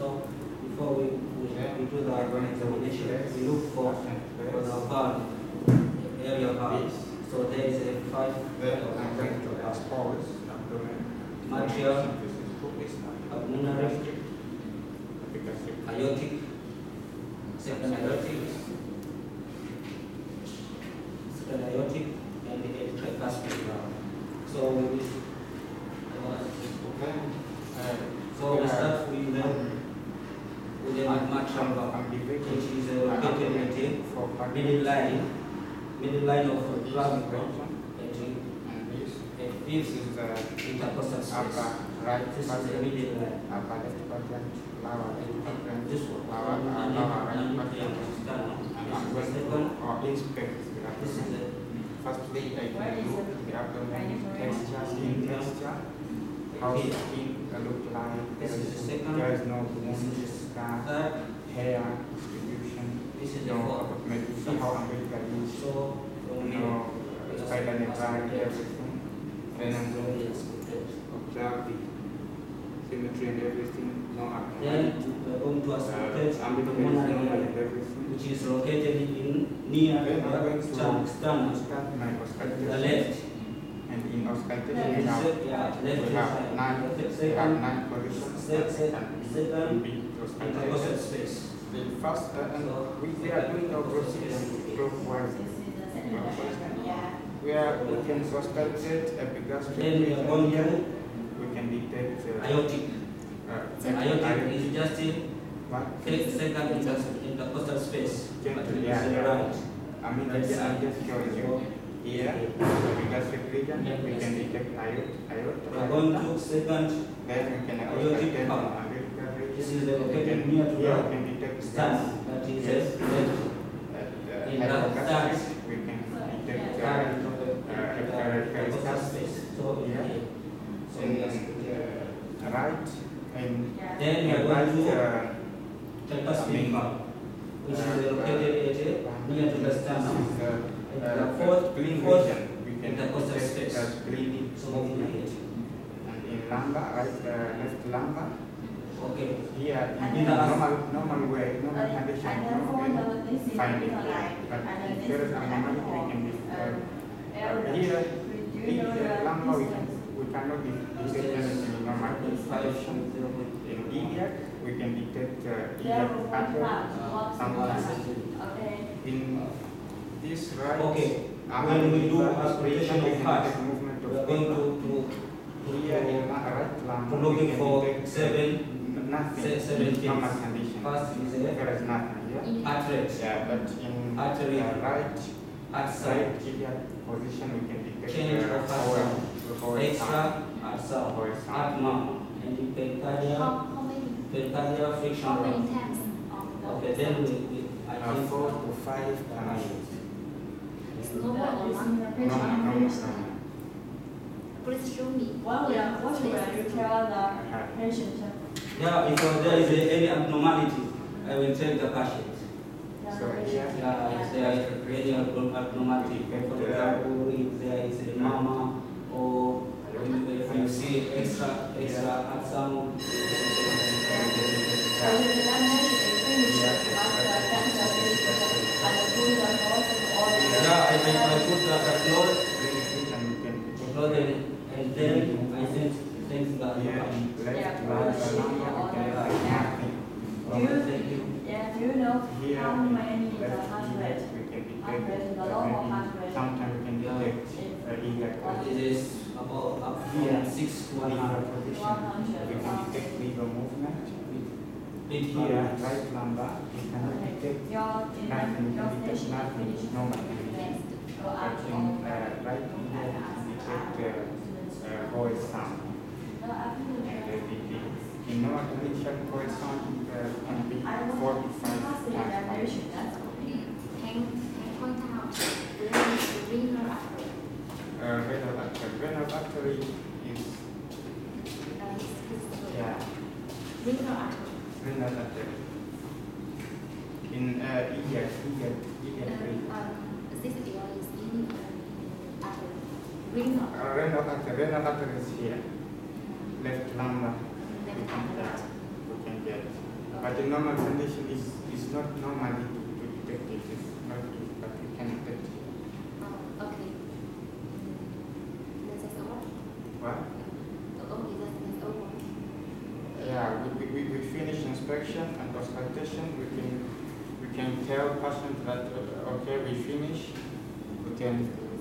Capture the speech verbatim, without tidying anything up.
So before we, we, we do the examination, we look for, for the valve, area valve. So there is a five pause abdomen, material, pulmonary, aortic, second aortic, second aortic, and the tricuspid valve. So we uh, so we start with the with the mitral valve, which is uh, located at the middle line, middle line of the clavicle, at this is the intercostal space. Right, This is the middle line. upper left quadrant, lower left quadrant, This one, lower and lower right then quadrant, and and second, or inspect the this is abdomen. the Firstly, I can look the abdomen texture, skin texture, how the skin look like. This is the second. There is no wound, scar, third, hair distribution. this is the No fourth. medical, how umbilical is. So from here, No spider nephritis, everything. Then and I'm from going here, to observe the symmetry and everything. No then abnormality. we are going to Uh, ascertain the umbilical is pulmonary normal area, and everything. which is located in near Then I'm going the to sternum, sternum, start my the auscultation. left. And in auscultation, we This have, is- yeah, we left have side. nine, we have Second, nine positions se- se- that can be, second, be intercostal auscultated. space. The first, uh, and we, we are doing our procedure clockwise. We are, we can auscultate epigastric Then we are region going here. to We can detect uh, aortic. uh, Aortic is just a What? second inter- intercostal space, but it is Yeah, the yeah. right. I mean, I just, I just showed you. Here, epigastric region, we can detect aorta. We are going to second. Then we can Aortic auscultate pump. the umbilical region. This is located near to Here we the can detect sternum, that is Yes. the left. At In uh, that hypogastric, stance. we can detect Third uh, into the intercostal space. So Yeah. here. So in we are uh, right and Then we are right, going to uh, tricuspid valve, which is located at a- near to the sternum. uh, And the uh, fourth, spleen fourth region. We can intercostal detect space. uh, spleen So movement. And in lumbar, right, uh, left lumbar, okay. here in In the- normal normal way, normal condition, normal way, find it. But if there is abnormality, we can be uh, uh, here. In the lumbar, we, can, we cannot detect anything in normal condition. In iliac, we can detect uh, iliac pattern, sometimes. In this right, Okay. arm When we do liver, aspiration we of can heart, detect movement we are of going to, liver. to, Here in to, the right lung, to we looking can for detect seven, nothing. se- seven things. Normal condition. First is a There is nothing here. heart rate, Yeah, but in Artery. the right, heart right side, iliac position, we can detect change uh, of heart our, sound, our extra sound. heart sound, Our heart sound. murmur, and the pericardial, How, how many, pericardial friction how many rate. times of the Okay, then we, we I Uh, think four to five times. it's normal or not? No, no, no, no. Please show me. What will, what will you tell the Uh-huh. patient? yeah, if there is a, any abnormality, I will tell the patient. So here, Yeah, if there is any abnorm- abnormality, for example, if there is a murmur or if if you see extra extra heart sound. So you can mention a finish after cancer patient and do the course or the Yeah, I, I, I put the, the clothes, bring it and we can clothes and, and then I send things that here, yeah. left, Yeah, right, for the lung, we or can the- detect yeah. nothing. Do you, Thank you. yeah, do you know Here, how many the left heart iliac, rate? we can Heart detect, rate, the uh, normal maybe heart rate. sometimes we can detect uh, iliac It is about up Here. from six to one liver hundred. position. one hundred. We can detect liver movement. Big Here, here. right lumbar, we cannot Okay. detect Your, nothing, we your can detect patient nothing, finish normal next. condition. Go But up in or uh, right iliac, we can detect uh, uh, voice sound. No, I think And uh, the, the, in normal condition, voice sound uh, can be I want forty-five to pass the times. evaluation, that's okay. Can, can point out the renal artery. Uh, renal artery. Renal artery is, Uh, it's- it's- yeah, renal artery. renal artery. In uh, iliac, iliac, iliac region. Uh, um, this area is in uh, artery. Renal. Uh, renal artery, renal artery is here. Left lumbar. We Left can lumbar. get, we can get But the normal condition is, is not normally to, to detect it, it's not to, but we can detect it. Oh, okay. This is over. What? Okay, that is over. Yeah, we, we, we finish inspection and auscultation. We can we can tell patient that uh, okay, we finish. We can